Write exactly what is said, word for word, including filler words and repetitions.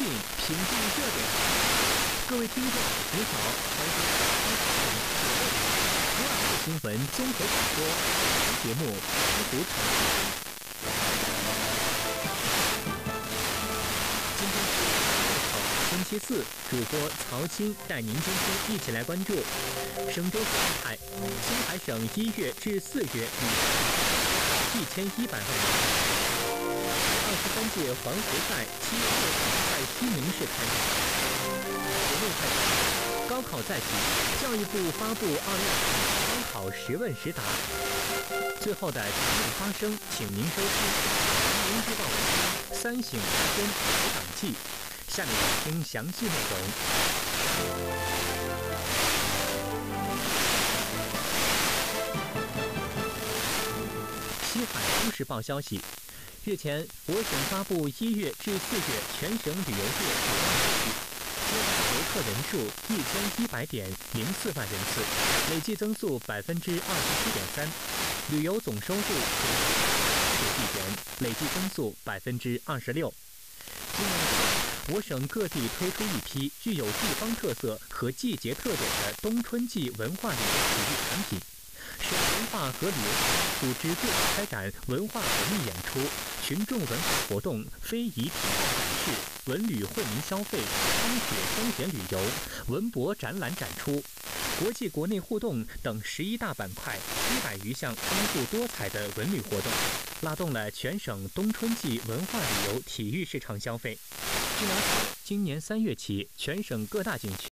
评定热点。各位听众，你好，欢迎收听五二四新闻综合广播节目《西湖城》。今天是六号，星期四，主播曹青带您今天一起来关注省州动态。青海省一月至四月一千一百万人。二十三届环湖赛七月六号在西宁市开幕。国内快讯：高考在即，教育部发布二零二零高考十问实答。最后的题目发声，请您收听《人民日报》文章三省一中首档记。下面请听详细内容。西海都市报消息。日前，我省发布一月至四月全省旅游业主要数据，接待游客人数一千一百点零四万人次，累计增速百分之二十七点三；旅游总收入九地点，累计增速百分之二十六。今年，我省各地推出一批具有地方特色和季节特点的冬春季文化旅游体育产品。省文化和旅游局组织对外开展文化文艺演出、群众文化活动、非遗品鉴展示、文旅惠民消费、风雪休闲旅游、文博展览展出、国际国内互动等十一大板块一百余项丰富多彩的文旅活动，拉动了全省冬春季文化旅游体育市场消费。据了解，今年三月起，全省各大景区